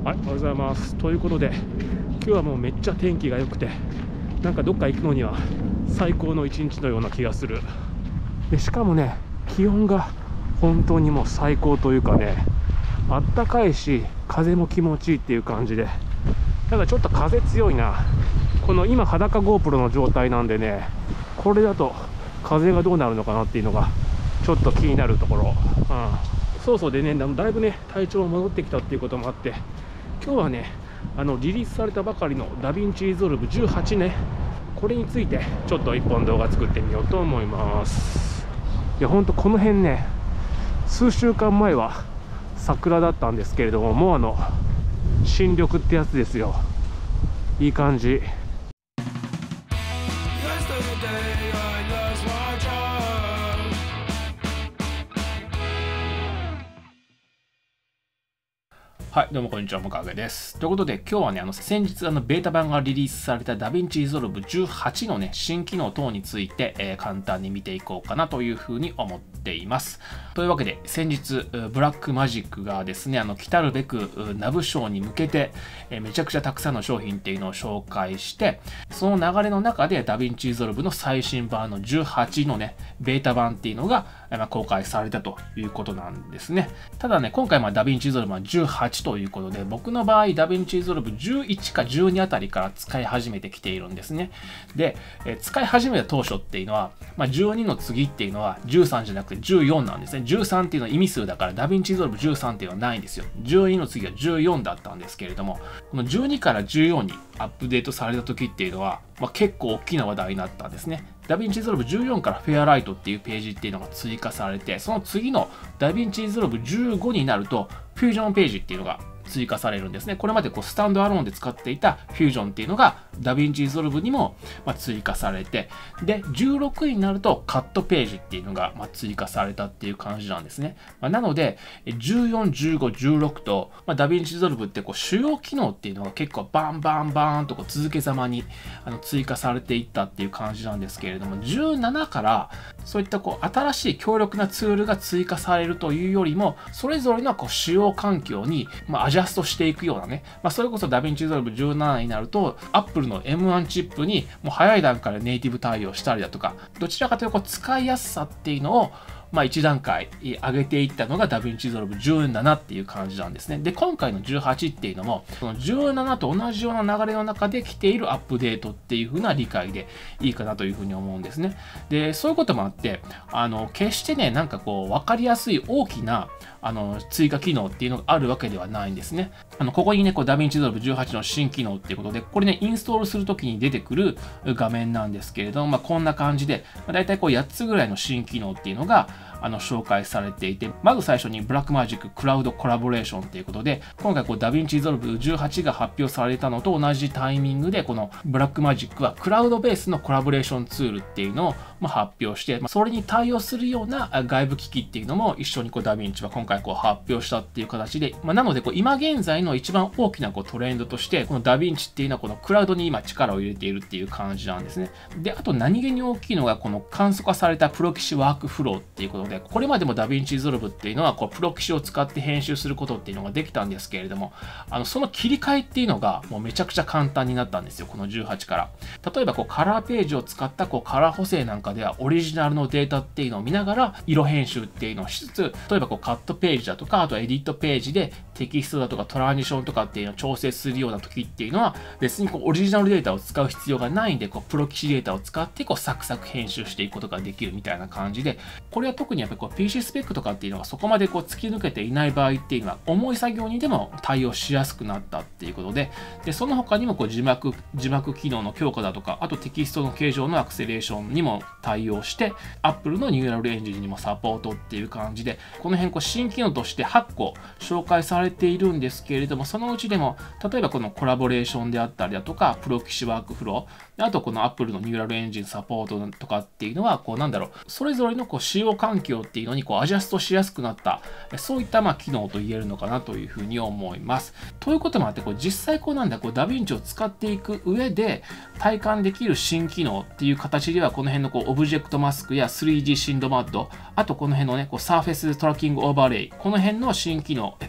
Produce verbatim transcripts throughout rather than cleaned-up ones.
はい、おはようございます。ということで、今日はもうめっちゃ天気が良くて、なんかどっか行くのには最高の一日のような気がする。で、しかもね、気温が本当にもう最高というかね、あったかいし、風も気持ちいいっていう感じで、ただちょっと風強いな。この今、裸 GoPro の状態なんでね、これだと風がどうなるのかなっていうのがちょっと気になるところ。うん、そうそうでね、だいぶね、体調戻ってきたっていうこともあって、今日はね、あのリリースされたばかりのダヴィンチリゾルブじゅうはちね、これについてちょっといっぽん動画作ってみようと思います。いや、ほんとこの辺ね、数週間前は桜だったんですけれども、もうあの新緑ってやつですよ。いい感じ。はい、どうもこんにちは、もかげです。ということで、今日はね、あの先日あのベータ版がリリースされたダヴィンチリゾルブじゅうはちのね、新機能等について、えー、簡単に見ていこうかなというふうに思っています。というわけで、先日、ブラックマジックがですね、あの来たるべくナブ賞に向けて、えー、めちゃくちゃたくさんの商品っていうのを紹介して、その流れの中でダヴィンチリゾルブの最新版のじゅうはちのね、ベータ版っていうのが、まあ、公開されたということなんですね。ただね、今回まあダヴィンチリゾルブはじゅうはちということで、僕の場合ダヴィンチリゾルブじゅういちかじゅうにあたりから使い始めてきているんですね。で、え使い始めた当初っていうのは、まあ、じゅうにの次っていうのはじゅうさんじゃなくてじゅうよんなんですね。じゅうさんっていうのは意味数だからダヴィンチリゾルブじゅうさんっていうのはないんですよ。じゅうにの次はじゅうよんだったんですけれども、このじゅうにからじゅうよんにアップデートされた時っていうのは、まあ、結構大きな話題になったんですね。ダヴィンチリゾルブじゅうよんからフェアライトっていうページっていうのが追加されて、その次のダヴィンチリゾルブじゅうごになるとフュージョンページっていうのが追加されるんですね。これまでこうスタンドアローンで使っていたフュージョンっていうのがダヴィンチリゾルブにもま追加されて、でじゅうろくいになるとカットページっていうのがま追加されたっていう感じなんですね。まあ、なのでじゅうよん、じゅうご、じゅうろくと、まあ、ダヴィンチリゾルブってこう主要機能っていうのが結構バンバンバーンとこう続けざまにあの追加されていったっていう感じなんですけれども、じゅうななからそういったこう新しい強力なツールが追加されるというよりも、それぞれのこう使用環境にまあアジャストしていくようなね、まあ、それこそダヴィンチリゾルブじゅうななになると Apple の エムワン チップにもう早い段階でネイティブ対応したりだとか、どちらかというとこう使いやすさっていうのをまあいち段階上げていったのがダヴィンチリゾルブじゅうななっていう感じなんですね。で、今回のじゅうはちっていうのも、そのじゅうななと同じような流れの中で来ているアップデートっていう風な理解でいいかなというふうに思うんですね。で、そういうこともあって、あの、決してね、なんかこう、わかりやすい大きなあの追加機能っていうのがあるわけではないんですね。あのここにね、こうダヴィンチリゾルブじゅうはちの新機能っていうことで、これね、インストールするときに出てくる画面なんですけれども、まあ、こんな感じで、まあ、大体こうやっつぐらいの新機能っていうのがあの紹介されていて、まず最初にブラックマジッククラウドコラボレーションっていうことで、今回こうダヴィンチリゾルブじゅうはちが発表されたのと同じタイミングで、このブラックマジックはクラウドベースのコラボレーションツールっていうのをま発表して、それに対応するような外部機器っていうのも一緒にこうダヴィンチは今回こう発表したっていう形で、まあ、なのでこう今現在の一番大きなこうトレンドとして、このダヴィンチっていうのはこのクラウドに今力を入れているっていう感じなんですね。で、あと何気に大きいのがこの簡素化されたプロキシワークフローっていうことで、これまでもダヴィンチリゾルブっていうのはこうプロキシを使って編集することっていうのができたんですけれども、あのその切り替えっていうのがもうめちゃくちゃ簡単になったんですよ、このじゅうはちから。例えばこうカラーページを使ったこうカラー補正なんかではオリジナルのデータっていうのを見ながら色編集っていうのをしつつ、例えばこうカットページだとか、あとエディットページでテキストだとかトランジションとかっていうのを調整するような時っていうのは、別にこうオリジナルデータを使う必要がないんで、こうプロキシデータを使ってこうサクサク編集していくことができるみたいな感じで、これは特にやっぱりこう ピーシー スペックとかっていうのがそこまでこう突き抜けていない場合っていうのは、重い作業にでも対応しやすくなったっていうことで、でその他にもこう字幕字幕機能の強化だとか、あとテキストの形状のアクセレーションにも対応して、Apple のニューラルエンジンにもサポートっていう感じで、この辺こう新機能としてはっこ紹介されているんですけれども、そのうちでも例えばこのコラボレーションであったりだとか、プロキシワークフロー、あとこの Apple のニューラルエンジンサポートとかっていうのは、こうなんだろう、それぞれのこう使用環境っていうのにこうアジャストしやすくなった、そういったまあ機能と言えるのかなというふうに思います。ということもあって、こう実際こうなんだ、こうダヴィンチを使っていく上で体感できる新機能っていう形では、この辺のこうオブジェクトマスクや スリージー シンドマッド、あとこの辺のね、こうサーフェストラッキングオーバーレイ、この辺の新機能、エフェクト系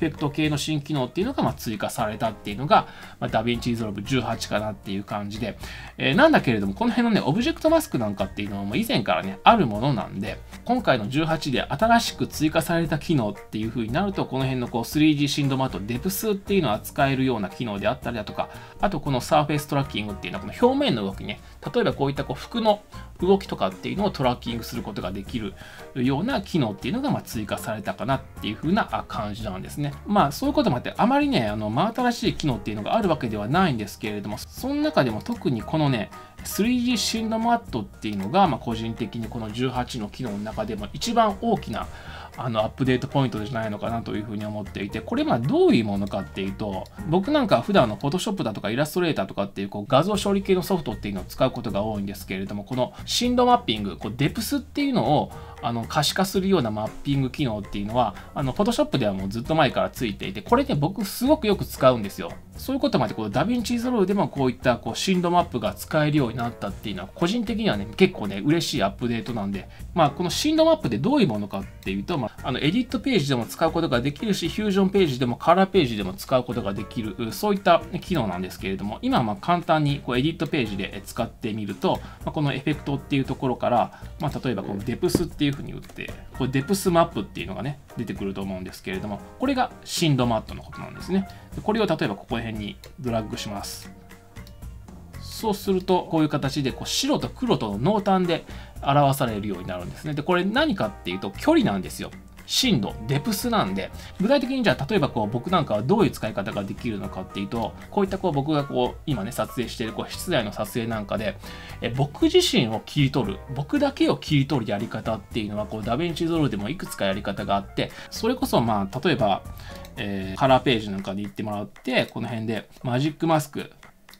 系の新機能っていうのがまあ追加されたっていうのが、まあ、ダヴィンチリゾルブじゅうはちかなっていう感じで、えー、なんだけれども、この辺のね、オブジェクトマスクなんかっていうのはもう以前からね、あるものなんで、今回のじゅうはちで新しく追加された機能っていう風になると、この辺のこう スリージー シンドマット、デプスっていうのを扱えるような機能であったりだとか、あとこのサーフェイストラッキングっていうのは、この表面の動きね、例えばこういったこう服の動きとかっていうのをトラッキングすることができるような機能っていうのがまあ追加されたかなっていう風な感じなんですね。まあそういうこともあって、あまりね、あの真新しい機能っていうのがあるわけではないんですけれども、その中でも特にこのね、スリージー シンドマットっていうのが、まあ、個人的にこのじゅうはちの機能の中でも一番大きなあのアップデートポイントじゃないのかなというふうに思っていて、これまあどういうものかっていうと、僕なんか普段の Photoshop だとかイラストレーターとかっていうこう画像処理系のソフトっていうのを使うことが多いんですけれども、このシンドマッピング、こうデプスっていうのをあの可視化するようなマッピング機能っていうのは、あの Photoshop ではもうずっと前からついていて、これね、僕すごくよく使うんですよ。そういうこともあって、このダヴィンチリゾルブでもこういったこうシンドマップが使えるようになったっていうのは、個人的にはね、結構ね、嬉しいアップデートなんで、まあ、このシンドマップでどういうものかっていうと、まあ、あのエディットページでも使うことができるし、フュージョンページでもカラーページでも使うことができる、そういった機能なんですけれども、今はまあ簡単にこうエディットページで使ってみると、まあ、このエフェクトっていうところから、まあ、例えばこのデプスっていうふうに打って、これデプスマップっていうのがね、出てくると思うんですけれども、これがシンドマットのことなんですね。これを例えばここら辺にドラッグします。そうすると、こういう形でこう白と黒との濃淡で表されるようになるんですね。で、これ何かっていうと、距離なんですよ。深度、デプスなんで、具体的にじゃあ、例えばこう僕なんかはどういう使い方ができるのかっていうと、こういったこう僕がこう今ね、撮影しているこう室内の撮影なんかで、え僕自身を切り取る、僕だけを切り取るやり方っていうのは、こうダヴィンチリゾルブでもいくつかやり方があって、それこそまあ、例えば、えー、カラーページなんかで言ってもらって、この辺でマジックマスク、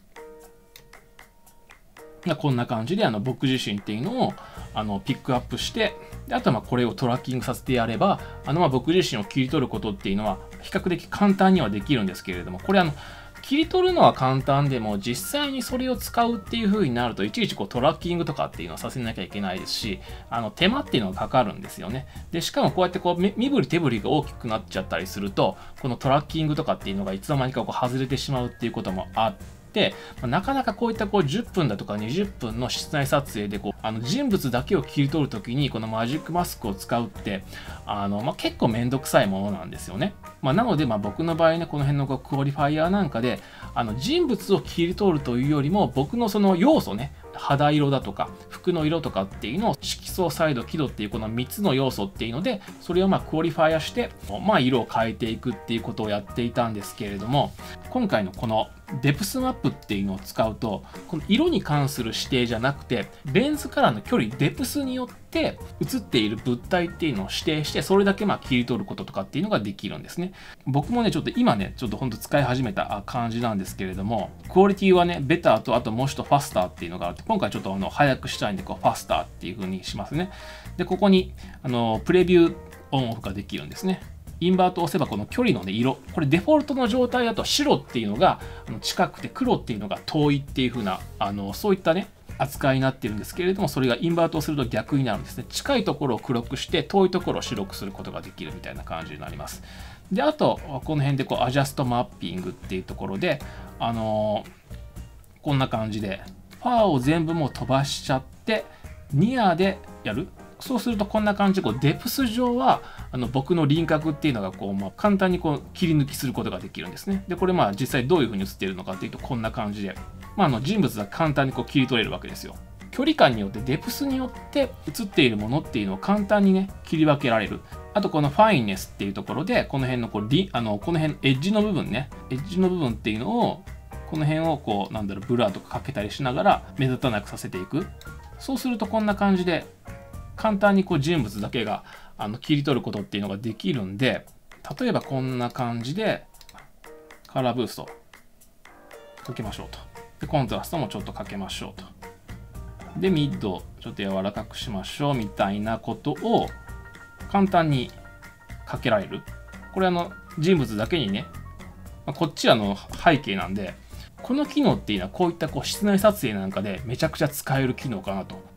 こんな感じであの僕自身っていうのをあのピックアップして、であとはまあこれをトラッキングさせてやれば、あのまあ僕自身を切り取ることっていうのは比較的簡単にはできるんですけれども、これあの切り取るのは簡単でも実際にそれを使うっていう風になるといちいちこうトラッキングとかっていうのをさせなきゃいけないですし、あの手間っていうのがかかるんですよね。でしかもこうやってこう身振り手振りが大きくなっちゃったりすると、このトラッキングとかっていうのがいつの間にかこう外れてしまうっていうこともあって、でなかなかこういったこうじゅっぷんだとかにじゅっぷんの室内撮影でこうあの人物だけを切り取るときにこのマジックマスクを使うってあの、まあ、結構めんどくさいものなんですよね。まあ、なのでまあ僕の場合ね、この辺のこうクオリファイアなんかであの人物を切り取るというよりも僕のその要素ね、肌色だとか服の色とかっていうのを色相、彩度、輝度っていうこのみっつの要素っていうので、それをまあクオリファイアしてまあ色を変えていくっていうことをやっていたんですけれども、今回のこのデプスマップっていうのを使うと、この色に関する指定じゃなくてレンズからの距離、デプスによって映っている物体っていうのを指定して、それだけまあ切り取ることとかっていうのができるんですね。僕もねちょっと今ねちょっとほんと使い始めた感じなんですけれども、クオリティはねベターとあともう一度ファスターっていうのがあって、今回ちょっとあの早くしたいんでこうファスターっていう風にしますね。でここにあのプレビューオンオフができるんですね。インバートを押せばこの距離の、ね、色、これデフォルトの状態だと白っていうのが近くて黒っていうのが遠いっていう風なあのそういったね扱いになってるんですけれども、それがインバートをすると逆になるんですね。近いところを黒くして遠いところを白くすることができるみたいな感じになります。であとこの辺でこうアジャストマッピングっていうところであのー、こんな感じでファーを全部もう飛ばしちゃってニアでやる。そうするとこんな感じでこうデプス上はあの僕の輪郭っていうのがこう、まあ、簡単にこう切り抜きすることができるんですね。でこれまあ実際どういう風に映っているのかっていうとこんな感じで、まあ、あの人物が簡単にこう切り取れるわけですよ。距離感によってデプスによって映っているものっていうのを簡単にね切り分けられる。あとこのファインネスっていうところでこの辺のこうリあのこの辺エッジの部分ねエッジの部分っていうのをこの辺をこうなんだろうブラーとかかけたりしながら目立たなくさせていく。そうするとこんな感じで簡単にこう人物だけがあの切り取ることっていうのができるんで、例えばこんな感じでカラーブーストかけましょうと。でコントラストもちょっとかけましょうと。でミッドちょっと柔らかくしましょうみたいなことを簡単にかけられる。これあの人物だけにね、こっちはの背景なんで、この機能っていうのはこういったこう室内撮影なんかでめちゃくちゃ使える機能かなと。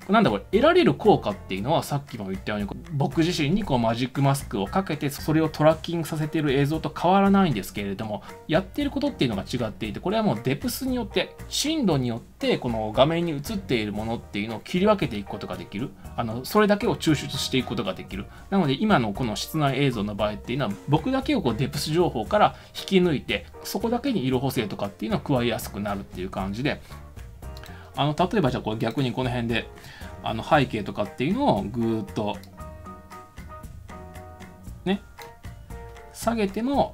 なんだこれ、得られる効果っていうのはさっきも言ったように、僕自身にこうマジックマスクをかけてそれをトラッキングさせている映像と変わらないんですけれども、やっていることっていうのが違っていて、これはもうデプスによって、深度によってこの画面に映っているものっていうのを切り分けていくことができる。あの、それだけを抽出していくことができる。なので今のこの室内映像の場合っていうのは、僕だけをこうデプス情報から引き抜いて、そこだけに色補正とかっていうのを加えやすくなるっていう感じで、あの、例えばじゃあこれ逆にこの辺で、あの背景とかっていうのをぐーっとね下げても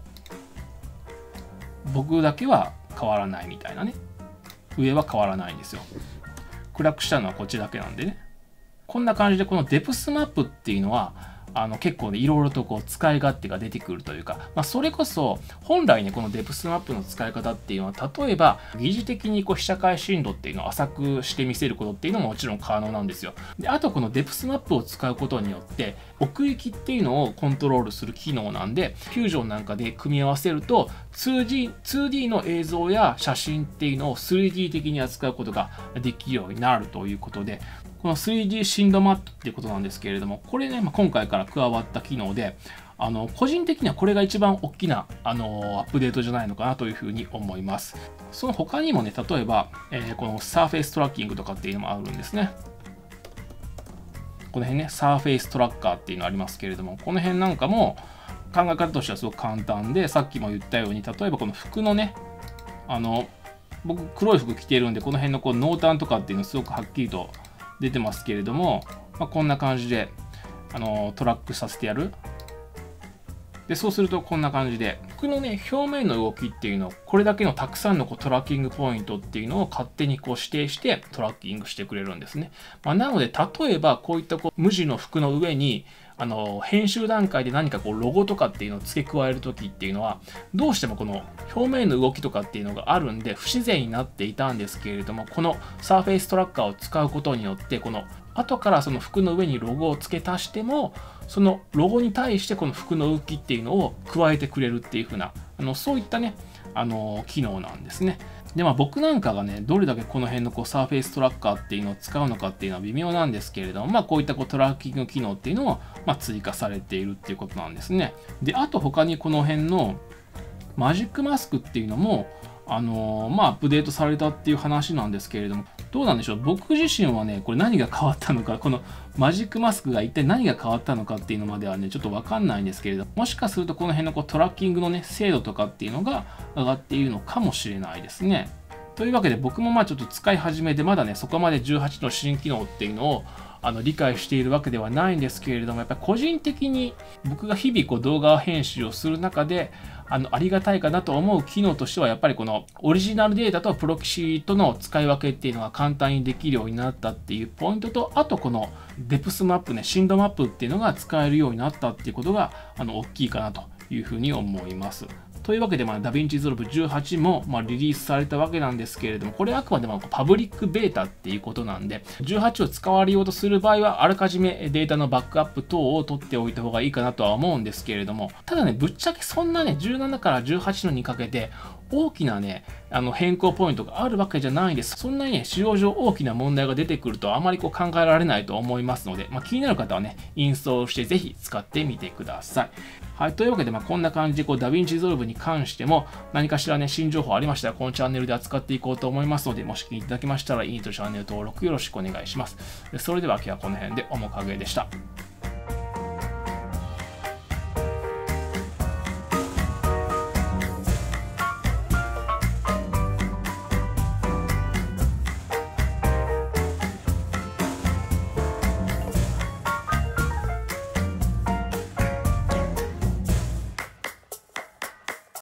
僕だけは変わらないみたいなね、上は変わらないんですよ。暗くしたのはこっちだけなんでね。こんな感じでこのデプスマップっていうのはあの結構ねいろいろとこう使い勝手が出てくるというか、まあ、それこそ本来ねこのデプスマップの使い方っていうのは、例えば疑似的にこう被写界深度っていうのを浅くして見せることっていうのももちろん可能なんですよ。であとこのデプスマップを使うことによって奥行きっていうのをコントロールする機能なんで、フュージョンなんかで組み合わせると ツーディー、ツーディー の映像や写真っていうのを スリーディー 的に扱うことができるようになるということで、この スリーディー 深度マップっていうことなんですけれども、これね、まあ、今回から加わった機能で、あの個人的にはこれが一番大きなあのアップデートじゃないのかなというふうに思います。その他にもね、例えば、えー、このサーフェイストラッキングとかっていうのもあるんですね。この辺ね、サーフェイストラッカーっていうのありますけれども、この辺なんかも考え方としてはすごく簡単で、さっきも言ったように、例えばこの服のね、あの僕黒い服着てるんで、この辺のこう濃淡とかっていうのすごくはっきりと出てますけれども、まあ、こんな感じであのトラックさせてやる。でそうするとこんな感じで服のね表面の動きっていうのをこれだけのたくさんのこうトラッキングポイントっていうのを勝手にこう指定してトラッキングしてくれるんですね。まあ、なので例えばこういったこう無地の服の上にあの編集段階で何かこうロゴとかっていうのを付け加える時っていうのはどうしてもこの表面の動きとかっていうのがあるんで不自然になっていたんですけれども、このサーフェイストラッカーを使うことによってこの後からその服の上にロゴを付け足してもそのロゴに対してこの服の動きっていうのを加えてくれるっていう風なあのそういったねあの機能なんですね。でまあ僕なんかがねどれだけこの辺のこうサーフェイストラッカーっていうのを使うのかっていうのは微妙なんですけれども、まあこういったこうトラッキング機能っていうのをまあ追加されているっていうことなんですね。であと他にこの辺のマジックマスクっていうのもあのー、まあアップデートされたっていう話なんですけれども、どうなんでしょう。僕自身はねこれ何が変わったのか、このマジックマスクが一体何が変わったのかっていうのまではねちょっと分かんないんですけれども、もしかするとこの辺のこうトラッキングのね精度とかっていうのが上がっているのかもしれないですね。というわけで僕もまあちょっと使い始めてまだねそこまでじゅうはちの新機能っていうのをあの理解しているわけではないんですけれども、やっぱり個人的に僕が日々こう動画編集をする中であのありがたいかなと思う機能としては、やっぱりこのオリジナルデータとプロキシとの使い分けっていうのが簡単にできるようになったっていうポイントと、あとこのデプスマップね、深度マップっていうのが使えるようになったっていうことがあの大きいかなというふうに思います。というわけで、まあ、ダヴィンチ Resolve じゅうはちも、まあ、リリースされたわけなんですけれども、これはあくまでもパブリックベータっていうことなんで、じゅうはちを使われようとする場合は、あらかじめデータのバックアップ等を取っておいた方がいいかなとは思うんですけれども、ただね、ぶっちゃけそんなね、じゅうななからじゅうはちのにかけて、大きなね、あの変更ポイントがあるわけじゃないんです。そんなにね、使用上大きな問題が出てくるとあまりこう考えられないと思いますので、まあ、気になる方はね、インストールしてぜひ使ってみてください。はい、というわけで、まあ、こんな感じでこうダヴィンチ Resolve に関しても何かしらね、新情報ありましたら、このチャンネルで扱っていこうと思いますので、もし気に入っていただけましたら、いいねとチャンネル登録よろしくお願いします。それでは今日はこの辺で、おもかげでした。